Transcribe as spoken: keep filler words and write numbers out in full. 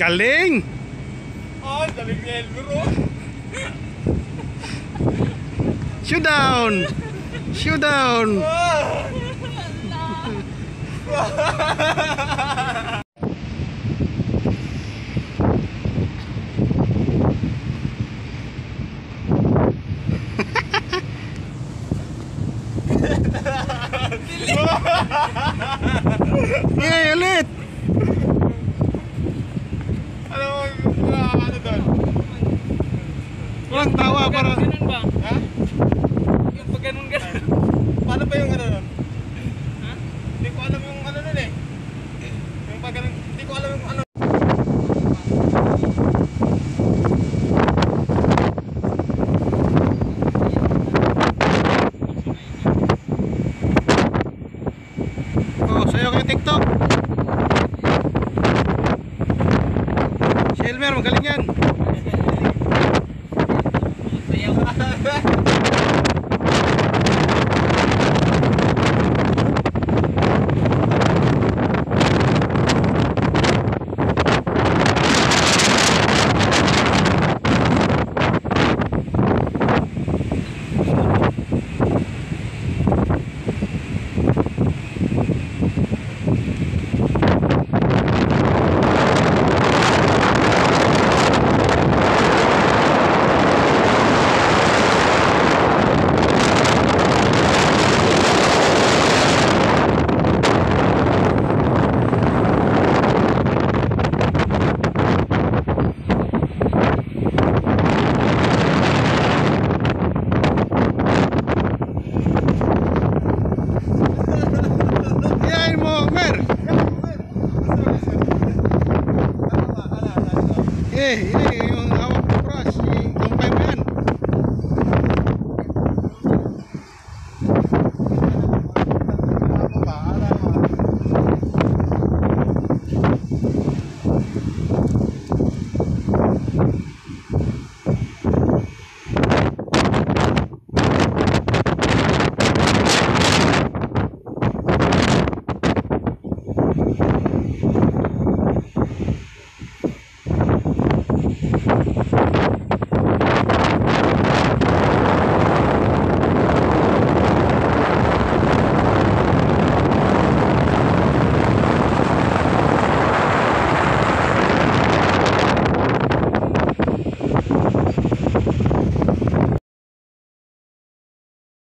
Galing! Oh, galing ni Elmer. Shoot down! Shoot down! Hey, ulit! Ano mo, ano doon? Walang tawa para... Ganun ba? Ha? Yung pag ganun ganun. Paano ba yung ano doon? Ha? Hindi ko alam yung ano doon eh. Yung pag ganun, hindi ko alam yung ano. Oh, sayo kayo TikTok. Si Elmer, magaling yan. Sayaw. Yain mo, Mer! Eh, eh,